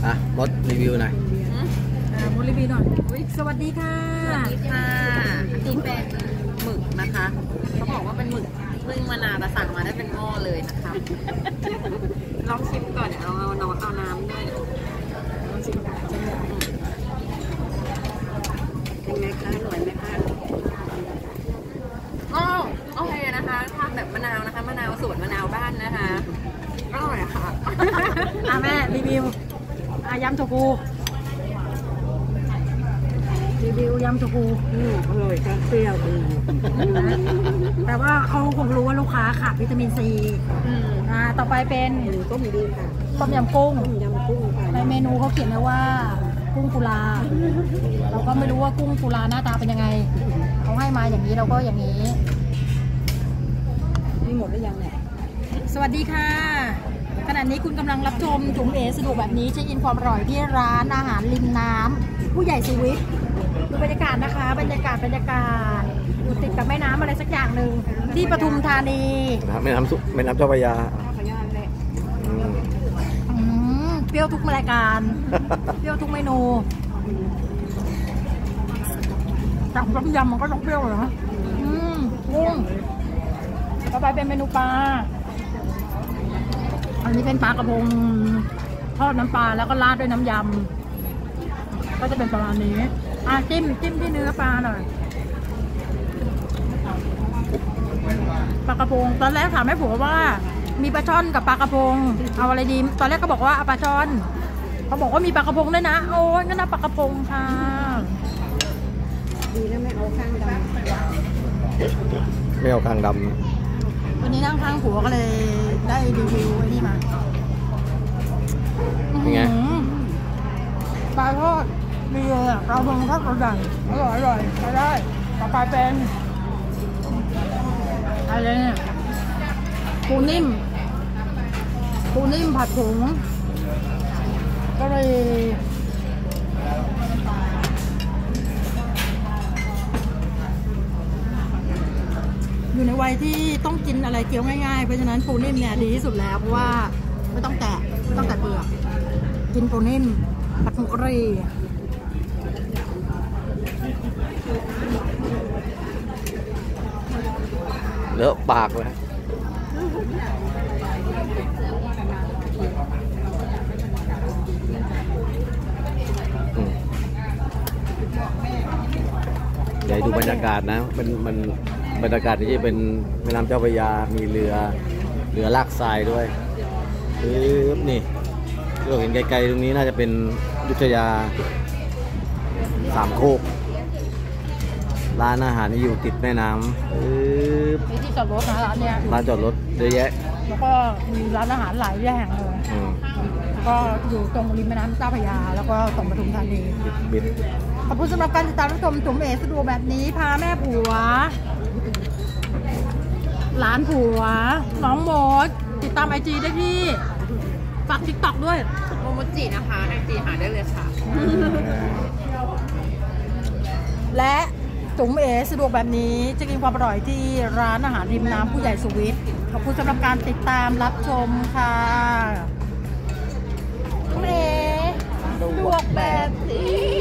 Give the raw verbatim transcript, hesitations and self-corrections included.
อ่ะมดรีวิวหน่อยมดรีวิวหน่อยสวัสดีค่ะสวัสดีค่ะอันนี้เป็นหมึกนะคะเขาบอกว่าเป็นหมึกนึ่งมะนาวแต่สั่งมาได้เป็นหม้อเลยนะคะลองชิมก่อนเอาเอาน้ำเอาน้ำด้วยลองชิมก่อนเป็นไงคะอร่อยไหมคะอ๋อโอเคนะคะทานแบบมะนาวนะคะมะนาวสวนมะนาวบ้านนะคะอร่อยค่ะอ่ะแม่รีวิวอ่ะยำโชกุรีวิวยำโชกุอร่อยค่ะเปรี้ยวดีแต่ว่าเขาคงรู้ว่าลูกค้าขาดวิตามินซีอ่าต่อไปเป็นต้มดีค่ะต้มยำกุ้งยำกุ้งค่ะในเมนูเขาเขียนไว้ว่ากุ้งกุลาเราก็ไม่รู้ว่ากุ้งกุลาหน้าตาเป็นยังไงเขาให้มาอย่างนี้เราก็อย่างนี้นี่หมดหรือยังเนี่ยสวัสดีค่ะขณะนี้คุณกำลังรับชมจุ๋มเอสะดวกแบบนี้เช็คอินความอร่อยที่ร้านอาหารริมน้ำผู้ใหญ่สวิทดูบรรยากาศนะคะบรรยากาศบรรยากาศอยู่ติดกับแม่น้ำอะไรสักอย่างหนึ่งที่ปทุมธานีแม่น้ำสุแม่น้ำเจ้าพระยาเปรี้ยวทุกรายการเปรี้ยวทุกเมนูแต่ต้มยำมันก็ต้องเปรี้ยวเหรออืมกุ้งต่อไปเป็นเมนูปลาอันนี้เป็นปลากระพงทอดน้ำปลาแล้วก็ราดด้วยน้ำยำก็จะเป็นประมาณนี้อ่ะจิ้มจิ้มที่เนื้อปลาหน่อยปลากระพงตอนแรกถามแม่ผัวว่ามีปลาช่อนกับปลากระพงเอาอะไรดีตอนแรกก็บอกว่าเอาปลาช่อนเขาบอกว่ามีปลากระพงด้วยนะโอ้ยงั้นเอาปลากระพงค่ะดีนะไม่เอาข้างดำไม่เอาข้างดำวันนี้นั่งข้างผัวก็เลยได้รีวิวไอ้นี่มาเป็นไงปลาทอดมีเลยอ่ะปลาพงทอดกระดังอร่อยอร่อยใช้ได้ต่อไปเป็นอะไรเนี่ยปูนิ่มปูนิ่มผัดผงก็เลยอยู่ในวัยที่ต้องกินอะไรเคี้ยวง่ายๆเพราะฉะนั้นปูนิ่มเนี่ยดีที่สุดแล้วเพราะว่าไม่ต้องแตะไม่ต้องแตะเปลือกกินปูนิ่มผัดผงกะหรี่เลอะปากเลยใหญ่ดูบรรยากาศนะมันมันบรรยากาศที่จะเป็นแม่น้ำเจ้าพระยามีเรือเรือลากทรายด้วยปึ๊บนี่เราเห็นไกลๆตรงนี้น่าจะเป็นอยุธยาสามโคกร้านอาหารที่อยู่ติดแม่น้ำปึ๊บมีที่จอดรถนะร้านเนี้ยร้านจอดรถเยอะแยะแล้วก็มีร้านอาหารหลายแห่งเลยก็อยู่ตรงริมแม่น้ำเจ้าพระยาแล้วก็ตรงปทุมธานีขอบคุณสำหรับการติดตามรับชมจุ๋มเอสะดวกแบบนี้พาแม่ผัวหลานผัวน้องโมดติดตามไอจีได้ที่ฝากทิกตอกด้วยโมโมจินะคะไอจีหาได้เลยค่ะและจุ๋มเอสะดวกแบบนี้จะกินความอร่อยที่ร้านอาหารริมน้ำผู้ใหญ่สวิทขอบคุณสำหรับการติดตามรับชมค่ะจุ๋มเอสะดวกแบบนี้